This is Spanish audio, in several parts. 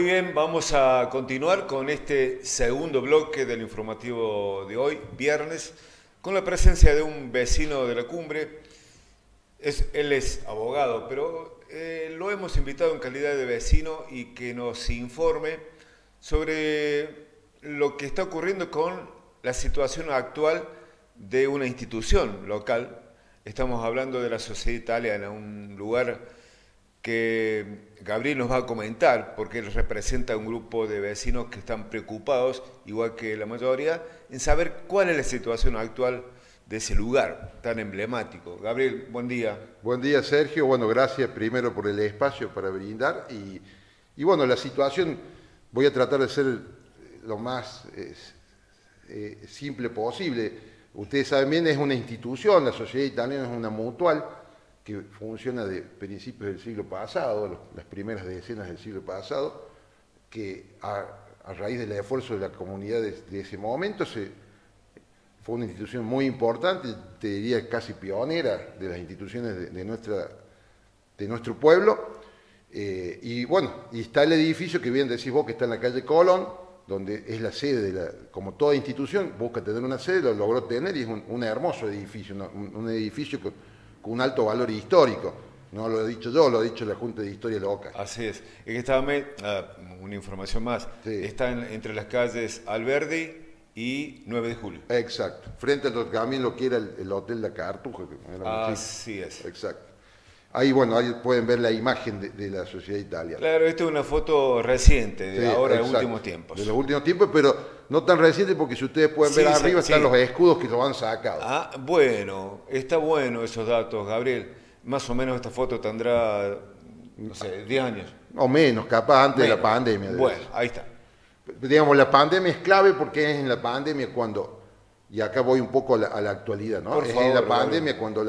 Muy bien, vamos a continuar con este segundo bloque del informativo de hoy, viernes, con la presencia de un vecino de la cumbre. Él es abogado, pero lo hemos invitado en calidad de vecino y que nos informe sobre lo que está ocurriendo con la situación actual de una institución local. Estamos hablando de la Sociedad Italiana, un lugar que Gabriel nos va a comentar, porque él representa a un grupo de vecinos que están preocupados, igual que la mayoría, en saber cuál es la situación actual de ese lugar tan emblemático. Gabriel, buen día. Buen día, Sergio. Bueno, gracias primero por el espacio para brindar. Y bueno, la situación, voy a tratar de ser lo más simple posible. Ustedes saben bien, es una institución, la Sociedad Italiana es una mutual que funciona de principios del siglo pasado, las primeras decenas del siglo pasado, que a raíz del esfuerzo de la comunidad de ese momento fue una institución muy importante, te diría casi pionera de las instituciones de nuestro pueblo. Y bueno, y está el edificio que bien decís vos, que está en la calle Colón, donde es la sede como toda institución, busca tener una sede, lo logró tener y es un hermoso edificio, un edificio con un alto valor histórico. No lo he dicho yo, lo ha dicho la Junta de Historia Local. Así es. Es que estaba una información más. Sí. Está entre las calles Alberdi y 9 de julio. Exacto. Frente al también lo que era el Hotel La Cartuja. Así es. Exacto. Ahí, bueno, ahí pueden ver la imagen de la Sociedad Italiana. Claro, esta es una foto reciente, de ahora, de los últimos tiempos. De los últimos tiempos, pero no tan reciente, porque si ustedes pueden ver arriba están los escudos que lo han sacado. Ah, bueno, está bueno esos datos, Gabriel. Más o menos esta foto tendrá, no sé, 10 años. O menos, capaz antes de la pandemia. Bueno, ahí está. Digamos, la pandemia es clave porque es en la pandemia cuando, y acá voy un poco a la actualidad, ¿no? Por es favor, en la pandemia cuando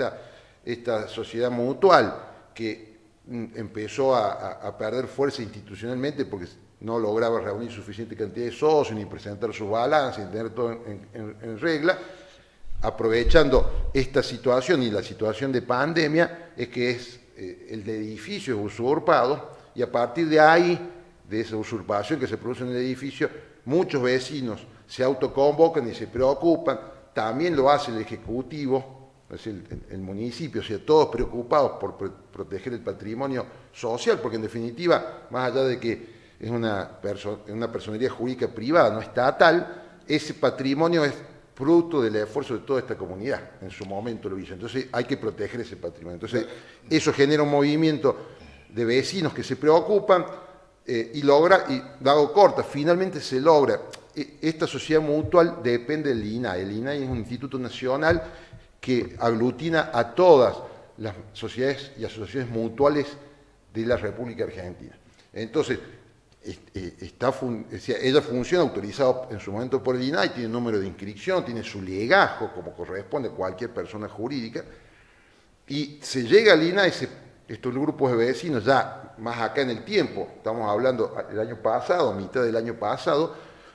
esta sociedad mutual que empezó a perder fuerza institucionalmente porque no lograba reunir suficiente cantidad de socios, ni presentar sus balances, ni tener todo en regla, aprovechando esta situación y la situación de pandemia, es que el de edificios usurpados, y a partir de ahí, de esa usurpación que se produce en el edificio, muchos vecinos se autoconvocan y se preocupan, también lo hace el Ejecutivo, es el municipio, o sea, todos preocupados por proteger el patrimonio social, porque en definitiva, más allá de que es una personería jurídica privada, no estatal, ese patrimonio es fruto del esfuerzo de toda esta comunidad, en su momento lo hizo, entonces hay que proteger ese patrimonio. Entonces, eso genera un movimiento de vecinos que se preocupan y hago corta, finalmente se logra. Esta sociedad mutual depende del INAI. El INAI es un instituto nacional que aglutina a todas las sociedades y asociaciones mutuales de la República Argentina. Entonces, ella funciona autorizada en su momento por el INAI, tiene número de inscripción, tiene su legajo, como corresponde a cualquier persona jurídica, y se llega al INAI, estos grupos de vecinos, ya más acá en el tiempo, estamos hablando del año pasado, mitad del año pasado,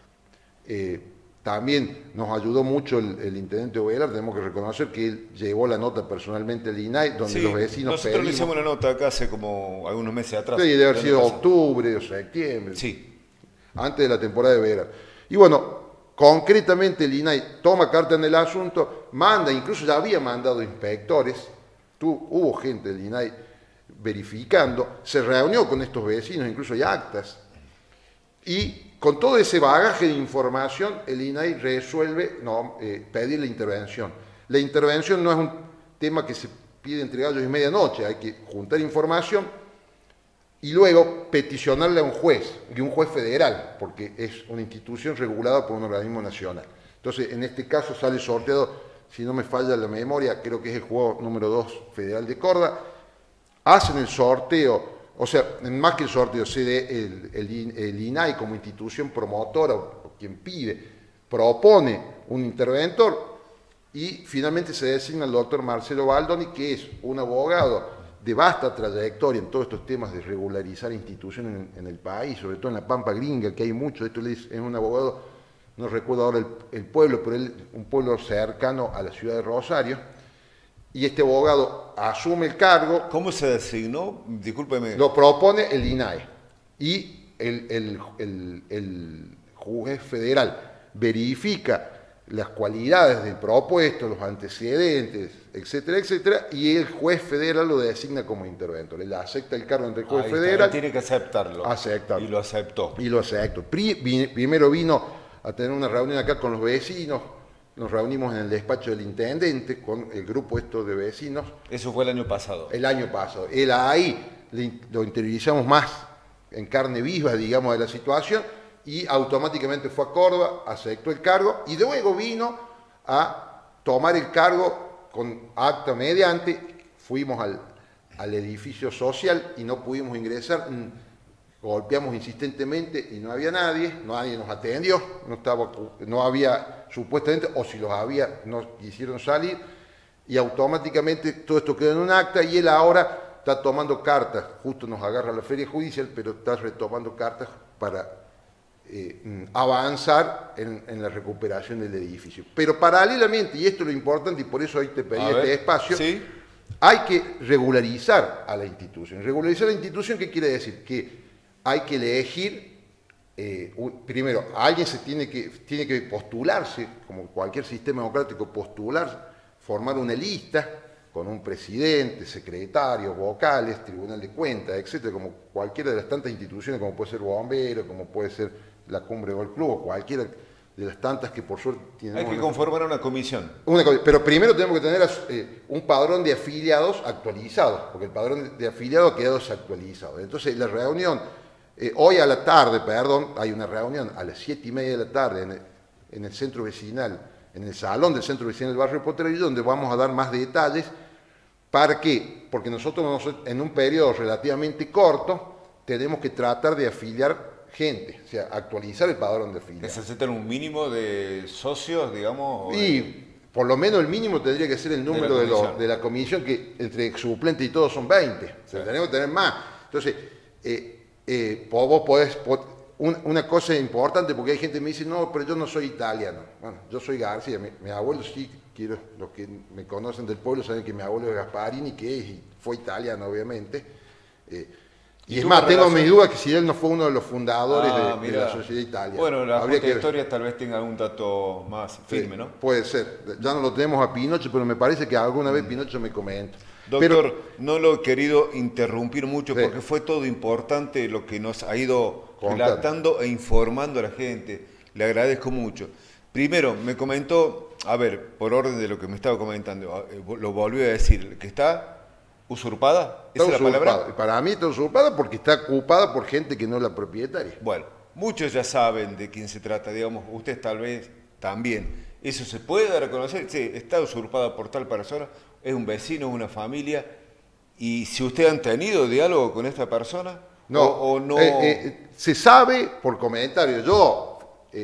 también nos ayudó mucho el intendente Ovelar, tenemos que reconocer que él llevó la nota personalmente al INAI, donde los vecinos nosotros le hicimos una nota acá hace como algunos meses atrás. Sí, debe haber sido octubre o septiembre. Sí. Antes de la temporada de verano. Y bueno, concretamente el INAI toma carta en el asunto, manda, incluso ya había mandado inspectores, hubo gente del INAI verificando, se reunió con estos vecinos, incluso hay actas, y con todo ese bagaje de información, el INAI resuelve pedir la intervención. La intervención no es un tema que se pide entre gallos y medianoche, hay que juntar información y luego peticionarle a un juez, y un juez federal, porque es una institución regulada por un organismo nacional. Entonces, en este caso sale sorteado, si no me falla la memoria, creo que es el juzgado número 2 federal de Córdoba, hacen el sorteo. O sea, más que el sorteo, el INAI como institución promotora, o quien pide, propone un interventor y finalmente se designa el doctor Marcelo Baldoni, que es un abogado de vasta trayectoria en todos estos temas de regularizar instituciones en el país, sobre todo en la Pampa Gringa, que hay mucho. Esto es un abogado, no recuerdo ahora el pueblo, pero un pueblo cercano a la ciudad de Rosario. Y este abogado asume el cargo. ¿Cómo se designó? Discúlpeme. Lo propone el INAI. Y el juez federal verifica las cualidades del propuesto, los antecedentes, etcétera, etcétera, y el juez federal lo designa como interventor. Él acepta el cargo ante el juez federal. Tiene que aceptarlo. Aceptarlo. Y lo aceptó. Y lo aceptó. Primero vino a tener una reunión acá con los vecinos, nos reunimos en el despacho del intendente con el grupo de vecinos. Eso fue el año pasado. El año pasado. Él ahí lo interiorizamos más en carne viva, digamos, de la situación, y automáticamente fue a Córdoba, aceptó el cargo y luego vino a tomar el cargo con acta mediante. Fuimos al edificio social y no pudimos ingresar, golpeamos insistentemente y no había nadie nos atendió, no había supuestamente, o si los había, no quisieron salir, y automáticamente todo esto quedó en un acta y él ahora está tomando cartas, justo nos agarra la feria judicial, pero está retomando cartas para avanzar en la recuperación del edificio. Pero paralelamente, y esto es lo importante, y por eso hoy te pedí este espacio, ¿sí? Hay que regularizar a la institución. Regularizar a la institución, ¿qué quiere decir? Que hay que elegir, primero, alguien tiene que postularse, como cualquier sistema democrático, postularse, formar una lista con un presidente, secretarios, vocales, tribunal de cuentas, etcétera, como cualquiera de las tantas instituciones, como puede ser Bombero, como puede ser la Cumbre Golf Club, o cualquiera de las tantas que por suerte tienen. Hay que conformar una comisión. Pero primero tenemos que tener un padrón de afiliados actualizado, porque el padrón de afiliados ha quedado desactualizado. Entonces la reunión, hoy a la tarde, hay una reunión a las 7:30 de la tarde en el centro vecinal, en el salón del centro vecinal del barrio Potrerillo, donde vamos a dar más detalles. ¿Para qué? Porque nosotros en un periodo relativamente corto tenemos que tratar de afiliar gente, o sea, actualizar el padrón de afiliados. ¿Necesitan un mínimo de socios, digamos? Y por lo menos el mínimo tendría que ser el número de la comisión, que entre suplentes y todos son 20. O sea, tenemos que tener más. Entonces, vos podés... Una cosa importante, porque hay gente que me dice, no, pero yo no soy italiano. Bueno, yo soy García, mi abuelo sí, los que me conocen del pueblo saben que mi abuelo es Gasparini, y fue italiano, obviamente. Y es más, tengo mi duda que si él no fue uno de los fundadores de la sociedad italiana. Bueno, la historia tal vez tenga algún dato más firme, ¿no? Puede ser. Ya no lo tenemos a Pinocho, pero me parece que alguna vez Pinocho me comentó. Doctor, no lo he querido interrumpir mucho porque fue todo importante lo que nos ha ido relatando e informando a la gente. Le agradezco mucho. Primero, me comentó, a ver, por orden de lo que me estaba comentando, lo volvió a decir, que está usurpada. ¿Esa es la palabra? Para mí está usurpada porque está ocupada por gente que no es la propietaria. Bueno, muchos ya saben de quién se trata, digamos, usted tal vez también. ¿Eso se puede dar a conocer? Sí, está usurpada por tal persona, es un vecino, una familia. ¿Y si usted han tenido diálogo con esta persona? No, o no... se sabe por comentarios. Yo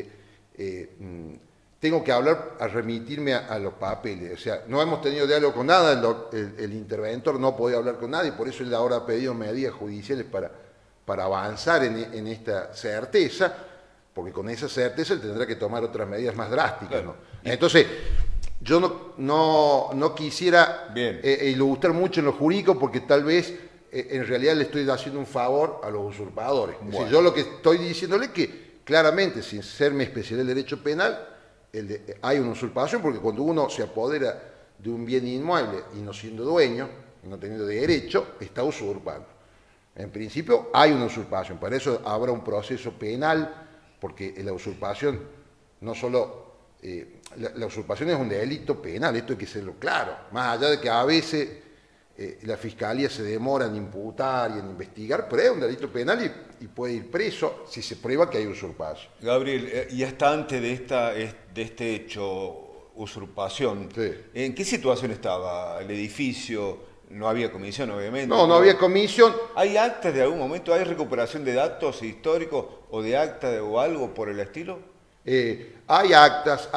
tengo que remitirme a los papeles. O sea, no hemos tenido diálogo con nada, el interventor no podía hablar con nadie, por eso él ahora ha pedido medidas judiciales para avanzar en esta certeza, porque con esa certeza él tendrá que tomar otras medidas más drásticas. Claro. ¿No? Entonces, yo no quisiera ilustrar mucho en lo jurídico, porque tal vez en realidad le estoy haciendo un favor a los usurpadores. Bueno. Es decir, yo lo que estoy diciéndole es que claramente, sin ser mi especialidad en derecho penal, hay una usurpación, porque cuando uno se apodera de un bien inmueble y no siendo dueño, y no teniendo derecho, está usurpando. En principio hay una usurpación, para eso habrá un proceso penal, porque la usurpación no solo... la usurpación es un delito penal, esto hay que serlo claro, más allá de que a veces la fiscalía se demora en imputar y en investigar, pero es un delito penal y puede ir preso si se prueba que hay usurpación. Gabriel, y hasta antes de este hecho, usurpación, sí. ¿En qué situación estaba el edificio? No había comisión, obviamente. No había comisión. ¿Hay actas de algún momento? ¿Hay recuperación de datos históricos o de actas o algo por el estilo? Hay actas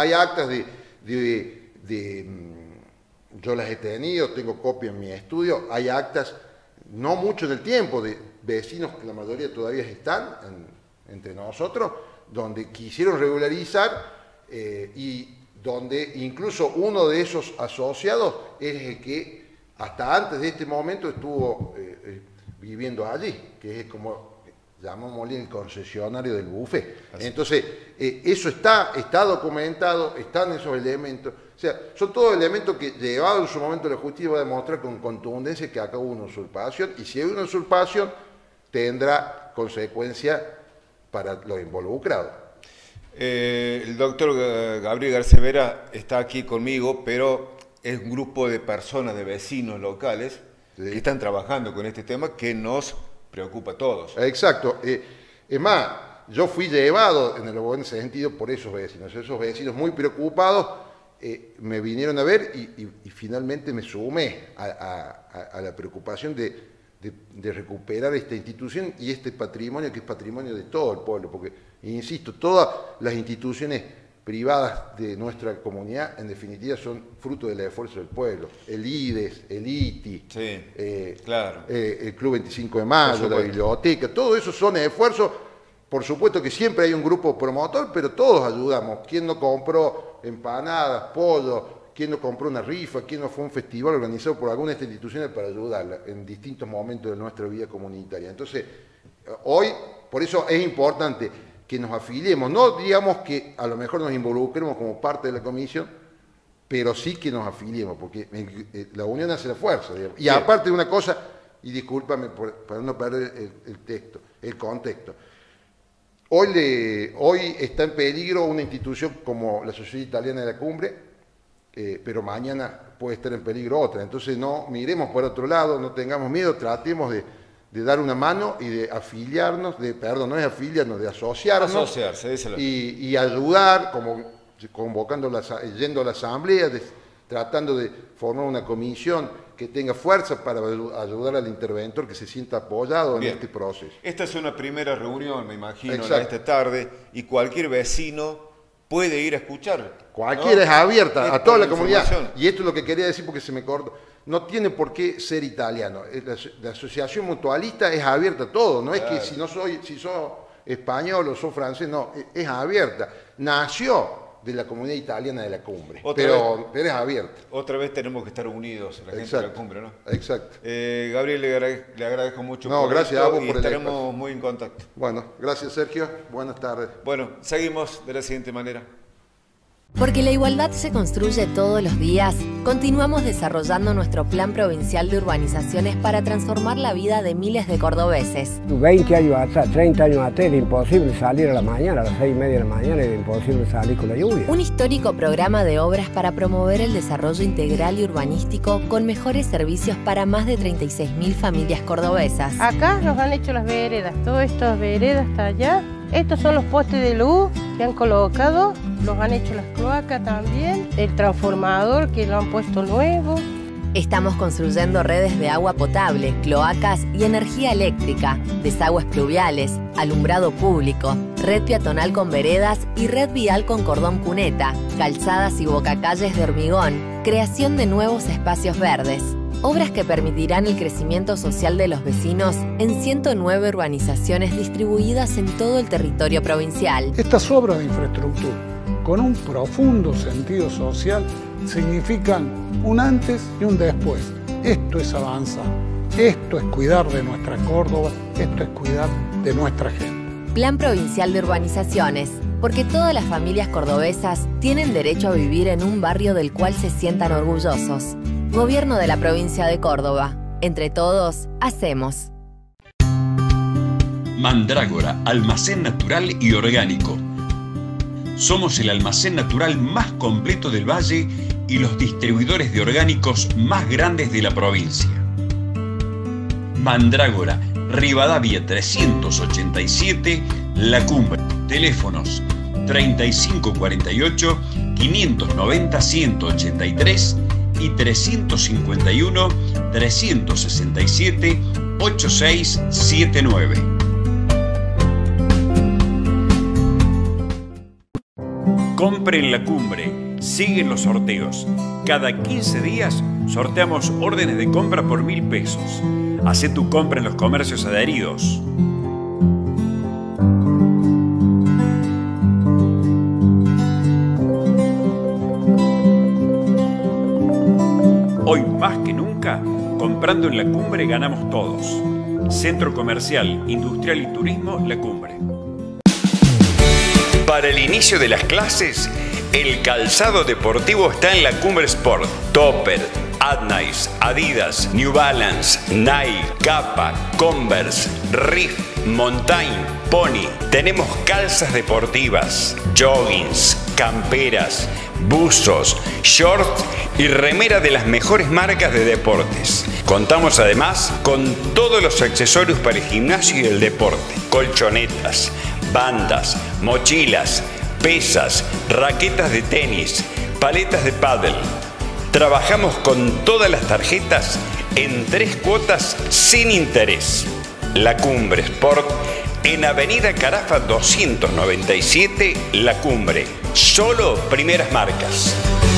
yo las he tenido, tengo copia en mi estudio, hay actas, no mucho en el tiempo, de vecinos, que la mayoría todavía están entre nosotros, donde quisieron regularizar y donde incluso uno de esos asociados es el que hasta antes de este momento estuvo viviendo allí, que es como llamémosle el concesionario del buffet. Entonces, eso está documentado, están esos elementos. O sea, son todos elementos que, llevado en su momento la justicia, va a demostrar con contundencia que acá hubo una usurpación, y si hay una usurpación, tendrá consecuencias para los involucrados. El doctor Gabriel García Vera está aquí conmigo, pero es un grupo de personas, de vecinos locales, que están trabajando con este tema que nos preocupa a todos. Exacto. Es más, yo fui llevado en el buen sentido por esos vecinos muy preocupados, me vinieron a ver y finalmente me sumé a la preocupación de recuperar esta institución y este patrimonio, que es patrimonio de todo el pueblo, porque, insisto, todas las instituciones privadas de nuestra comunidad, en definitiva, son fruto del esfuerzo del pueblo. El IDES, el ITI, sí, claro. El Club 25 de Mayo, la biblioteca, todo eso son esfuerzos. Por supuesto que siempre hay un grupo promotor, pero todos ayudamos. ¿Quién no compró empanadas, pollo? ¿Quién no compró una rifa? ¿Quién no fue a un festival organizado por alguna de estas instituciones para ayudarla en distintos momentos de nuestra vida comunitaria? Entonces, hoy, por eso es importante que nos afiliemos, no digamos que a lo mejor nos involucremos como parte de la comisión, pero sí que nos afiliemos, porque la unión hace la fuerza, digamos. Y aparte de una cosa, y discúlpame para no perder el contexto, hoy está en peligro una institución como la Sociedad Italiana de la Cumbre, pero mañana puede estar en peligro otra. Entonces no miremos por otro lado, no tengamos miedo, tratemos de dar una mano y de afiliarnos, no es afiliarnos, de asociarnos. Asociarse, y ayudar, yendo a la asamblea, tratando de formar una comisión que tenga fuerza para ayudar al interventor, que se sienta apoyado en este proceso. Esta es una primera reunión, me imagino, esta tarde, y cualquier vecino puede ir a escuchar. Cualquiera, es abierta a toda la comunidad. Y esto es lo que quería decir porque se me cortó. No tiene por qué ser italiano. La asociación mutualista es abierta a todo. No es que si sos español o sos francés, no, es abierta. Nació de la comunidad italiana de la Cumbre, pero es abierta. Otra vez tenemos que estar unidos, la gente de la Cumbre, ¿no? Exacto. Gabriel, le agradezco mucho gracias a vos y estaremos muy en contacto. Bueno, gracias Sergio, buenas tardes. Bueno, seguimos de la siguiente manera. Porque la igualdad se construye todos los días, continuamos desarrollando nuestro Plan Provincial de Urbanizaciones para transformar la vida de miles de cordobeses. 20 años atrás, 30 años atrás, era imposible salir a la mañana, a las 6:30 de la mañana, era imposible salir con la lluvia. Un histórico programa de obras para promover el desarrollo integral y urbanístico con mejores servicios para más de 36.000 familias cordobesas. Acá nos han hecho las veredas, todas estas veredas hasta allá. Estos son los postes de luz que han colocado, los han hecho las cloacas también, el transformador que lo han puesto nuevo. Estamos construyendo redes de agua potable, cloacas y energía eléctrica, desagües pluviales, alumbrado público, red peatonal con veredas y red vial con cordón cuneta, calzadas y bocacalles de hormigón, creación de nuevos espacios verdes. Obras que permitirán el crecimiento social de los vecinos en 109 urbanizaciones distribuidas en todo el territorio provincial. Estas obras de infraestructura, con un profundo sentido social, significan un antes y un después. Esto es avanzar, esto es cuidar de nuestra Córdoba, esto es cuidar de nuestra gente. Plan Provincial de Urbanizaciones, porque todas las familias cordobesas tienen derecho a vivir en un barrio del cual se sientan orgullosos. Gobierno de la Provincia de Córdoba. Entre todos, hacemos. Mandrágora, almacén natural y orgánico. Somos el almacén natural más completo del Valle y los distribuidores de orgánicos más grandes de la provincia. Mandrágora, Rivadavia 387, La Cumbre. Teléfonos 3548 590 183 y 351 367 8679. Compre en La Cumbre. Siguen los sorteos. Cada 15 días sorteamos órdenes de compra por 1.000 pesos. Hacé tu compra en los comercios adheridos. Hoy más que nunca, comprando en La Cumbre ganamos todos. Centro Comercial, Industrial y Turismo La Cumbre. Para el inicio de las clases, el calzado deportivo está en La Cumbre Sport. Topper, Adnice, Adidas, New Balance, Nike, Kappa, Converse, Riff, Montaigne, Pony. Tenemos calzas deportivas, joggings, camperas, buzos, shorts y remera de las mejores marcas de deportes. Contamos además con todos los accesorios para el gimnasio y el deporte. Colchonetas, bandas, mochilas, pesas, raquetas de tenis, paletas de pádel. Trabajamos con todas las tarjetas en 3 cuotas sin interés. La Cumbre Sport en Avenida Carafa 297, La Cumbre. Solo primeras marcas.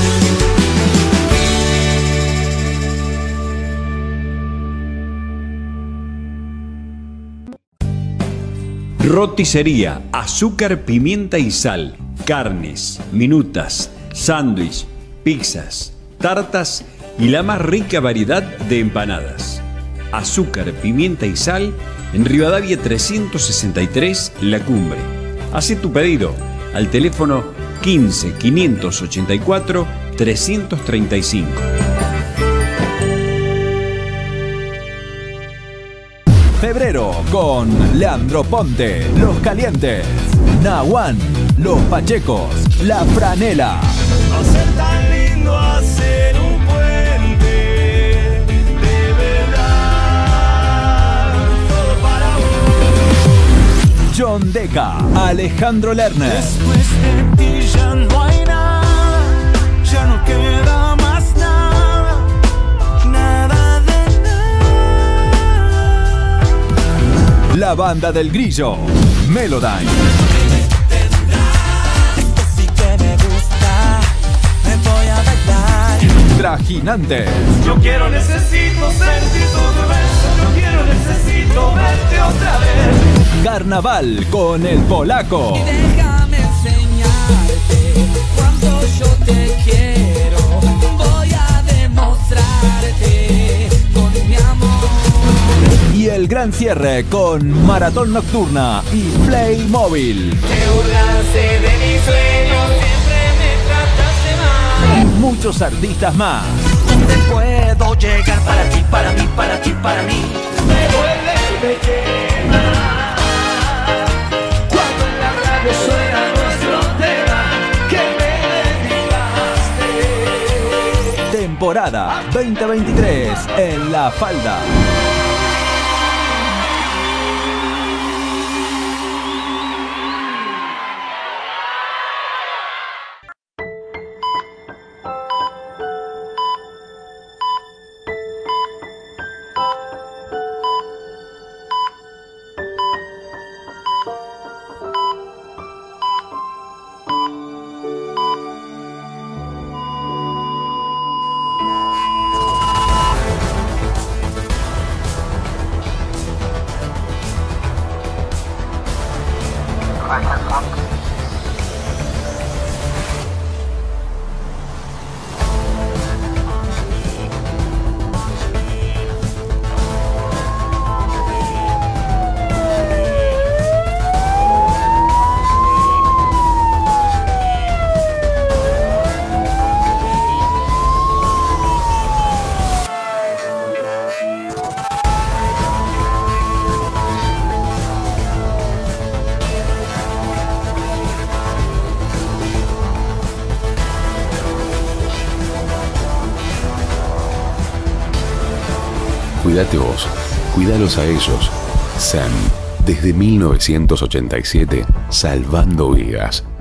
Roticería, azúcar, pimienta y sal. Carnes, minutas, sándwich, pizzas, tartas y la más rica variedad de empanadas. Azúcar, pimienta y sal en Rivadavia 363, La Cumbre. Haz tu pedido al teléfono 15 584 335. Febrero con Leandro Ponte, Los Calientes, Nahuán, Los Pachecos, La Franela. Va a ser tan lindo hacer un puente, de verdad, todo para vos. John Deca, Alejandro Lerner. Después de ti ya no hay nada, ya no queda más nada, nada de nada. La Banda del Grillo, Melodyne. Esto sí que me gusta, me voy a bailar. Trajinante. Yo quiero, necesito sentir tu beso, yo quiero, necesito verte otra vez. Carnaval con el Polaco. Y déjame enseñarte cuánto yo te quiero. Voy a demostrarte con mi amor. Y el gran cierre con Maratón Nocturna y Playmobil. Te burlaste de mis sueños, siempre me trataste mal. Y muchos artistas más. ¿Dónde puedo llegar para ti, para mí, para ti, para mí? Me duele y me quema. Cuando en la radio suena nuestro tema, que me dedicaste. Temporada 2023 en La Falda. Cuídate vos, cuídalos a ellos. SEM, desde 1987, salvando vidas.